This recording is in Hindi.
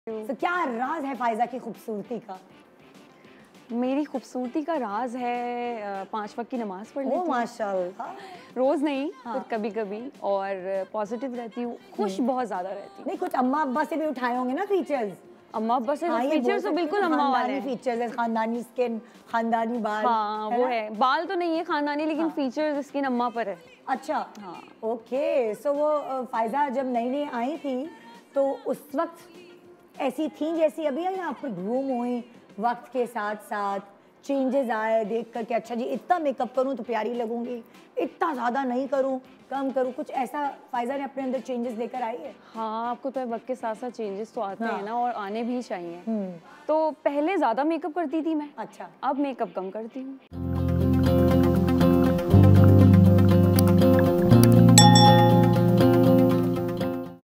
तो क्या राज है फायजा की खूबसूरती का? मेरी खूबसूरती का राज है 5 वक्त की नमाज पढ़ लेती हूँ। माशाल्लाह। रोज नहीं, हाँ। फिर कभी कभी, और पॉजिटिव रहती हूँ, खुश बहुत ज्यादा रहती हूँ। नहीं, कुछ अम्मा अब्बा से भी उठाए होंगे ना फीचर्स? अम्मा अब्बा से हाँ, फीचर्स तो बिल्कुल अम्मा वाले हैं। फीचर्स है, खानदानी स्किन, खानदानी बाल। हाँ वो है, बाल तो नहीं है खानदानी, लेकिन हाँ। फीचर्स स्किन अम्मा पर है। अच्छा। हाँ। ओके, सो वो फायजा जब नई नई आई थी तो उस वक्त ऐसी थी जैसी अभी है, या आप ग्रूम हुई वक्त के साथ साथ? चेंजेस आए देख कर के अच्छा जी इतना मेकअप करूं तो प्यारी लगूंगी, इतना ज़्यादा नहीं करूं, कम करूं, कुछ ऐसा फायजा ने अपने अंदर चेंजेस लेकर आई है? हाँ, आपको तो वक्त के साथ साथ चेंजेस तो आते हाँ। हैं ना, और आने भी चाहिए। तो पहले ज़्यादा मेकअप करती थी मैं। अच्छा। अब मेकअप कम करती हूँ।